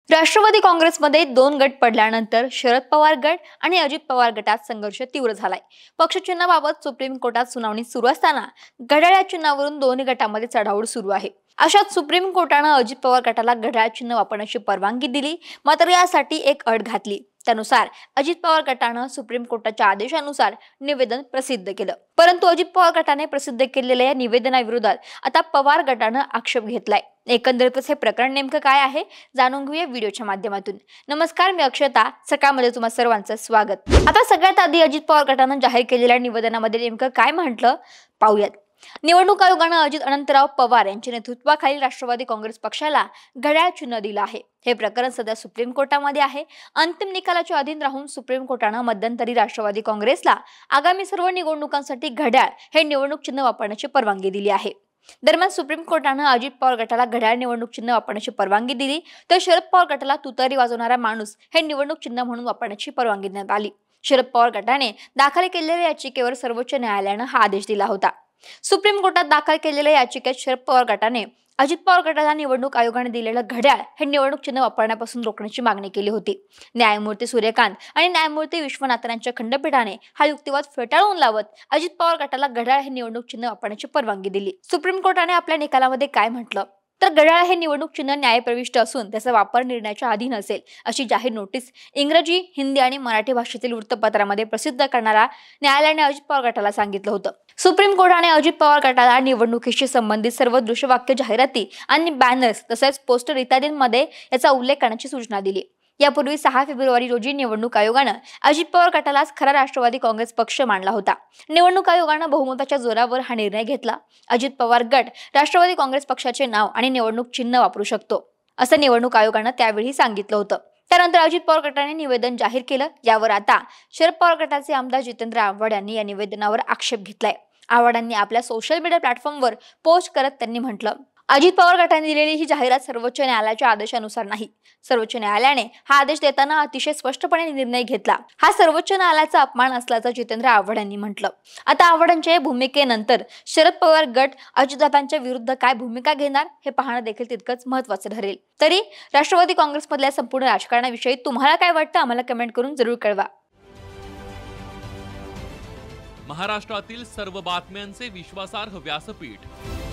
राष्ट्रवादी काँग्रेसमध्ये दोन गट पडल्यानंतर शरद पवार गट आणि अजित पवार गटात संघर्ष तीव्र झालाय। पक्ष चिन्हाबाबत सुप्रीम कोर्टात सुनावणी सुरू असताना घड्याळ या चिन्हावरून दोन्ही गटांमध्ये चढाओढ सुरू आहे। अशात सुप्रीम कोर्टाने अजित पवार गटाला घड्याळ चिन्ह वापरण्याची परवानगी दिली, मात्र यासाठी एक अट घातली। त्यानुसार अजित पवार गटाने सुप्रीम कोर्टाच्या आदेशानुसार निवेदन प्रसिद्ध केलं, परंतु अजित पवार गटाने प्रसिद्ध केलेल्या या निवेदनाविरोधात आता पवार गटाने आक्षेप घेतलाय। एकंदरीतच हे प्रकरण नेमकं काय आहे जाणून घेऊया व्हिडिओच्या माध्यमातून। नमस्कार, मी अक्षता, सकाळमध्ये तुम्हा सर्वांचं स्वागत। आता सगळ्यात आधी अजित पवार गटाने जाहीर केलेल्या निवेदनामध्ये नेमकं काय म्हटलं पाहूयात। निवडणूक आयोगाने अजित अनंतराव पवार यांच्या नेतृत्वाखालील राष्ट्रवादी काँग्रेस पक्षाला घड्याळ चिन्ह दिलं आहे। हे प्रकरण सध्या सुप्रीम कोर्टामध्ये आहे। अंतिम निकालाच्या अधीन राहून सुप्रीम कोर्टाने मध्यंतरी राष्ट्रवादी काँग्रेसला आगामी सर्व निवडणुकांसाठी घड्याळ हे निवडणूक चिन्ह वापरण्याची परवानगी दिली आहे। दरम्यान सुप्रीम कोर्टाने अजित पवार गटाला घड्याळ निवडणूक चिन्ह वापरण्याची परवानगी दिली, तर शरद पवार गटाला तुतारी वाजवणारा माणूस हे निवडणूक चिन्ह म्हणून वापरण्याची परवानगी देण्यात आली। शरद पवार गटाने दाखल केलेल्या याचिकेवर सर्वोच्च न्यायालयाने हा आदेश दिला होता। सुप्रीम कोर्टात दाखल केलेल्या याचिकेत शरद पवार गटाने अजित पवार गटाला निवडणूक आयोगाने दिलेलं घड्याळ हे निवडणूक चिन्ह वापरण्यापासून रोखण्याची मागणी केली होती। न्यायमूर्ती सूर्यकांत आणि न्यायमूर्ती विश्वनाथन यांच्या खंडपीठाने हा युक्तिवाद फेटाळून लावत अजित पवार गटाला घड्याळ हे निवडणूक चिन्ह वापरण्याची परवानगी दिली। सुप्रीम कोर्टाने आपल्या निकालामध्ये काय म्हटलं तर घड्याळ हे निवडणूक चिन्ह न्यायप्रविष्ट असून त्याचा वापर निर्णयाच्या अधीन असेल अशी जाहीर नोटीस इंग्रजी, हिंदी आणि मराठी भाषेतील वृत्तपत्रामध्ये प्रसिद्ध करणारा न्यायालयाने अजित पवार गटाला सांगितलं होतं। सुप्रीम कोर्टाने अजित पवार गटाला निवडणुकीशी संबंधित सर्व दृश्यवाक्य जाहिराती आणि बॅनर्स तसेच पोस्टर इत्यादींमध्ये याचा उल्लेख करण्याची सूचना दिली। यापूर्वी 6 फेब्रुवारी रोजी निवडणूक आयोगाने अजित पवार गटालाच खरा राष्ट्रवादी काँग्रेस पक्ष मानला होता। निवडणूक आयोगाने बहुमताच्या जोरावर हा निर्णय घेतला। अजित पवार गट राष्ट्रवादी काँग्रेस पक्षाचे नाव आणि निवडणूक चिन्ह वापरू शकतो असं निवडणूक आयोगाने त्यावेळी सांगितलं होतं। त्यानंतर अजित पवार गटाने निवेदन जाहीर केलं। यावर आता शरद पवार गटाचे आमदार जितेंद्र आव्हाड यांनी या निवेदनावर आक्षेप घेतलाय। आव्हाडांनी आपल्या सोशल मीडिया प्लॅटफॉर्मवर पोस्ट करत त्यांनी म्हटलं, अजित पवार गटाने दिलेली ही जाहिरात सर्वोच्च न्यायालयाच्या आदेशानुसार नाही। सर्वोच्च न्यायालयाने हा आदेश देताना अतिशय स्पष्टपणे निर्णय घेतला। हा सर्वोच्च न्यायालयाचा अपमान असल्याचं जितेंद्र आव्हाड यांनी म्हटलं। आता आव्हाडांच्या भूमिकेनंतर शरद पवार गट अजितदादांच्या विरुद्ध काय भूमिका घेणार हे पाहणं देखील तितकंच महत्त्वाचं ठरेल। तरी राष्ट्रवादी काँग्रेसमधल्या संपूर्ण राजकारणाविषयी तुम्हाला काय वाटतं आम्हाला कमेंट करून जरूर कळवा। महाराष्ट्रातील सर्व बातम्यांचे विश्वासार्ह व्यासपीठ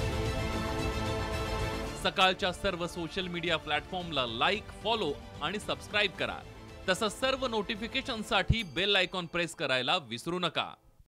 सकाळच्या सर्व सोशल मीडिया प्लॅटफॉर्मला लाईक, फॉलो आणि सबस्क्राईब करा। तसंच सर्व नोटिफिकेशनसाठी बेल आयकॉन प्रेस करायला विसरू नका।